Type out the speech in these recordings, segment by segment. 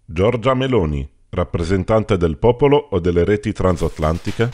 Giorgia Meloni, rappresentante del popolo o delle reti transatlantiche?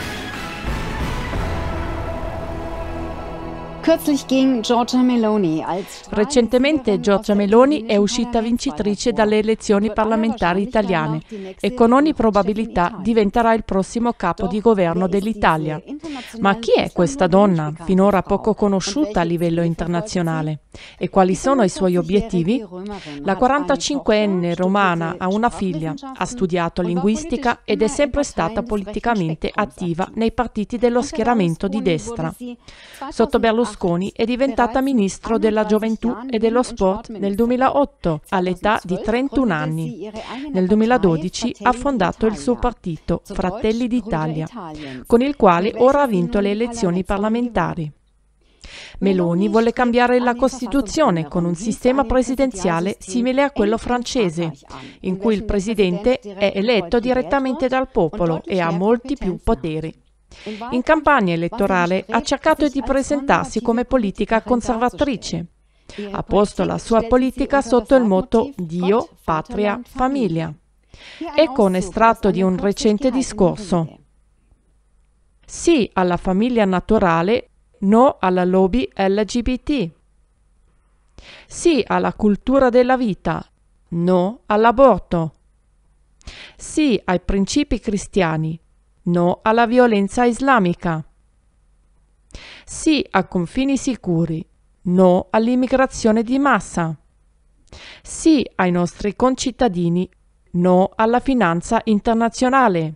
Recentemente Giorgia Meloni è uscita vincitrice dalle elezioni parlamentari italiane e con ogni probabilità diventerà il prossimo capo di governo dell'Italia. Ma chi è questa donna, finora poco conosciuta a livello internazionale? E quali sono i suoi obiettivi? La 45enne romana ha una figlia, ha studiato linguistica ed è sempre stata politicamente attiva nei partiti dello schieramento di destra. Sotto Berlusconi è diventata ministro della gioventù e dello sport nel 2008, all'età di 31 anni. Nel 2012 ha fondato il suo partito, Fratelli d'Italia, con il quale ora ha vinto le elezioni parlamentari. Meloni vuole cambiare la Costituzione con un sistema presidenziale simile a quello francese, in cui il presidente è eletto direttamente dal popolo e ha molti più poteri. In campagna elettorale ha cercato di presentarsi come politica conservatrice. Ha posto la sua politica sotto il motto Dio, Patria, Famiglia. Ecco un estratto di un recente discorso. Sì alla famiglia naturale, no alla lobby LGBT. Sì alla cultura della vita, no all'aborto. Sì ai principi cristiani, no alla violenza islamica. Sì a confini sicuri, no all'immigrazione di massa. Sì ai nostri concittadini, no alla finanza internazionale.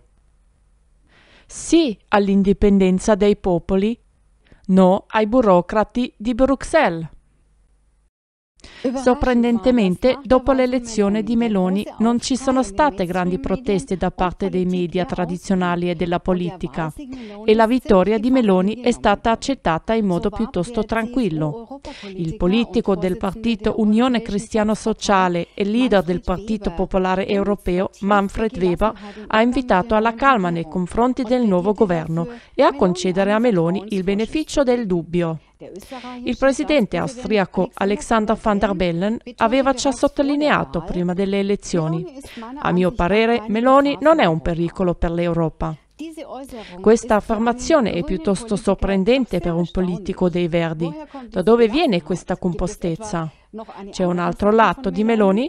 Sì all'indipendenza dei popoli, no ai burocrati di Bruxelles. Sorprendentemente, dopo l'elezione di Meloni non ci sono state grandi proteste da parte dei media tradizionali e della politica e la vittoria di Meloni è stata accettata in modo piuttosto tranquillo. Il politico del partito Unione Cristiano Sociale e leader del Partito Popolare Europeo, Manfred Weber, ha invitato alla calma nei confronti del nuovo governo e a concedere a Meloni il beneficio del dubbio. Il presidente austriaco Alexander Van der Bellen aveva già sottolineato prima delle elezioni: a mio parere Meloni non è un pericolo per l'Europa. Questa affermazione è piuttosto sorprendente per un politico dei Verdi. Da dove viene questa compostezza? C'è un altro lato di Meloni?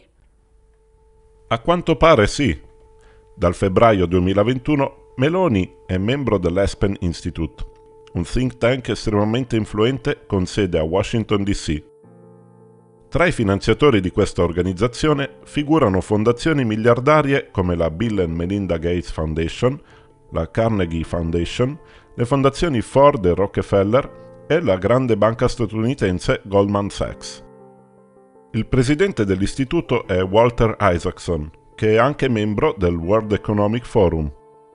A quanto pare sì. Dal febbraio 2021 Meloni è membro dell'Aspen Institute, un think tank estremamente influente con sede a Washington DC. Tra i finanziatori di questa organizzazione figurano fondazioni miliardarie come la Bill and Melinda Gates Foundation, la Carnegie Foundation, le fondazioni Ford e Rockefeller e la grande banca statunitense Goldman Sachs. Il presidente dell'istituto è Walter Isaacson, che è anche membro del World Economic Forum.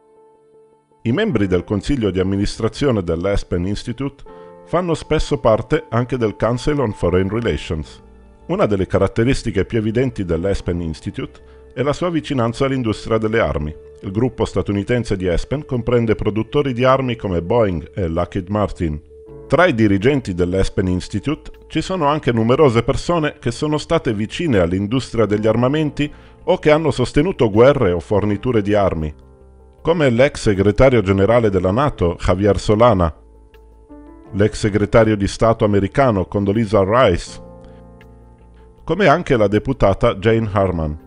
I membri del consiglio di amministrazione dell'Aspen Institute fanno spesso parte anche del Council on Foreign Relations. Una delle caratteristiche più evidenti dell'Aspen Institute è la sua vicinanza all'industria delle armi. Il gruppo statunitense di Aspen comprende produttori di armi come Boeing e Lockheed Martin. Tra i dirigenti dell'Aspen Institute ci sono anche numerose persone che sono state vicine all'industria degli armamenti o che hanno sostenuto guerre o forniture di armi, come l'ex segretario generale della NATO, Javier Solana, l'ex segretario di Stato americano Condoleezza Rice, come anche la deputata Jane Harman.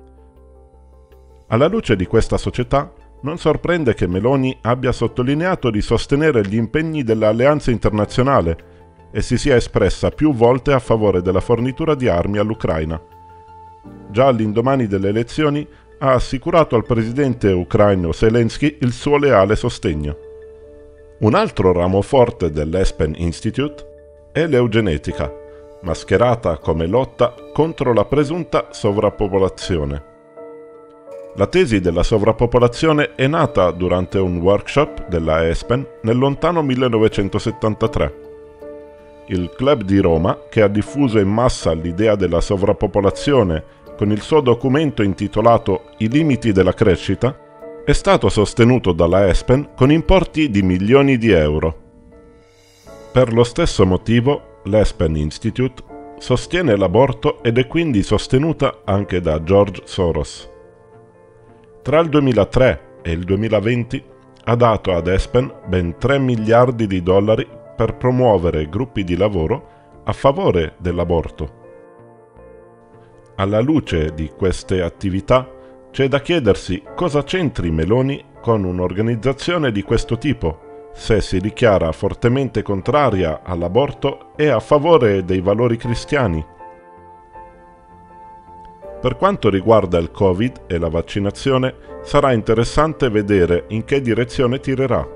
Alla luce di questa società, non sorprende che Meloni abbia sottolineato di sostenere gli impegni dell'alleanza internazionale e si sia espressa più volte a favore della fornitura di armi all'Ucraina. Già all'indomani delle elezioni ha assicurato al presidente ucraino Zelensky il suo leale sostegno. Un altro ramo forte dell'Aspen Institute è l'eugenetica, mascherata come lotta contro la presunta sovrappopolazione. La tesi della sovrappopolazione è nata durante un workshop della Aspen nel lontano 1973. Il Club di Roma, che ha diffuso in massa l'idea della sovrappopolazione con il suo documento intitolato I limiti della crescita, è stato sostenuto dalla Aspen con importi di milioni di euro. Per lo stesso motivo, l'Aspen Institute sostiene l'aborto ed è quindi sostenuta anche da George Soros. Tra il 2003 e il 2020 ha dato ad Espen ben 3 miliardi di dollari per promuovere gruppi di lavoro a favore dell'aborto. Alla luce di queste attività c'è da chiedersi cosa c'entri Meloni con un'organizzazione di questo tipo, se si dichiara fortemente contraria all'aborto e a favore dei valori cristiani. Per quanto riguarda il Covid e la vaccinazione, sarà interessante vedere in che direzione tirerà.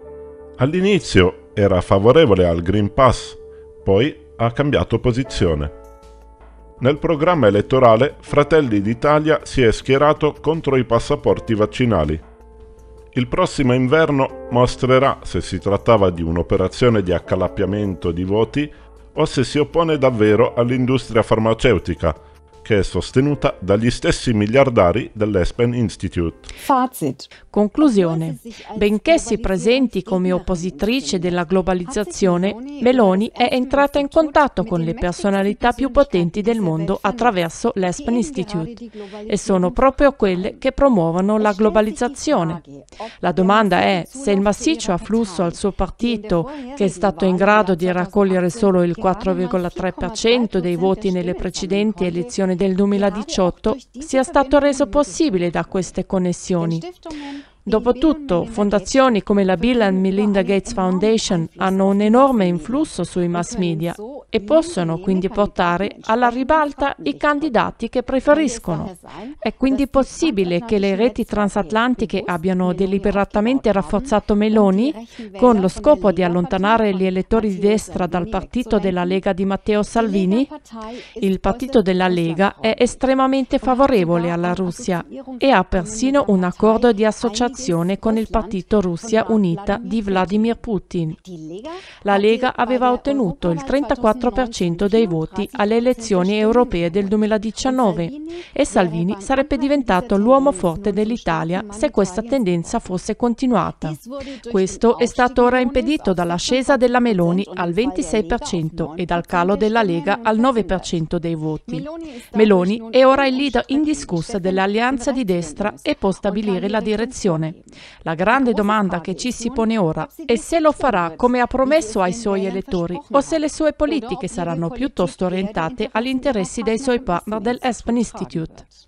All'inizio era favorevole al Green Pass, poi ha cambiato posizione. Nel programma elettorale Fratelli d'Italia si è schierato contro i passaporti vaccinali. Il prossimo inverno mostrerà se si trattava di un'operazione di accalappiamento di voti o se si oppone davvero all'industria farmaceutica, che è sostenuta dagli stessi miliardari dell'Espen Institute. Fazit. Conclusione. Benché si presenti come oppositrice della globalizzazione, Meloni è entrata in contatto con le personalità più potenti del mondo attraverso l'Espen Institute e sono proprio quelle che promuovono la globalizzazione. La domanda è se il massiccio afflusso al suo partito, che è stato in grado di raccogliere solo il 4,3% dei voti nelle precedenti elezioni del 2018, sia stato reso possibile da queste connessioni. Dopotutto, fondazioni come la Bill and Melinda Gates Foundation hanno un enorme influsso sui mass media e possono quindi portare alla ribalta i candidati che preferiscono. È quindi possibile che le reti transatlantiche abbiano deliberatamente rafforzato Meloni con lo scopo di allontanare gli elettori di destra dal partito della Lega di Matteo Salvini? Il partito della Lega è estremamente favorevole alla Russia e ha persino un accordo di associazione con il partito Russia Unita di Vladimir Putin. La Lega aveva ottenuto il 34% dei voti alle elezioni europee del 2019 e Salvini sarebbe diventato l'uomo forte dell'Italia se questa tendenza fosse continuata. Questo è stato ora impedito dall'ascesa della Meloni al 26% e dal calo della Lega al 9% dei voti. Meloni è ora il leader indiscusso dell'alleanza di destra e può stabilire la direzione. La grande domanda che ci si pone ora è se lo farà come ha promesso ai suoi elettori o se le sue politiche saranno piuttosto orientate agli interessi dei suoi partner dell'Espen Institute.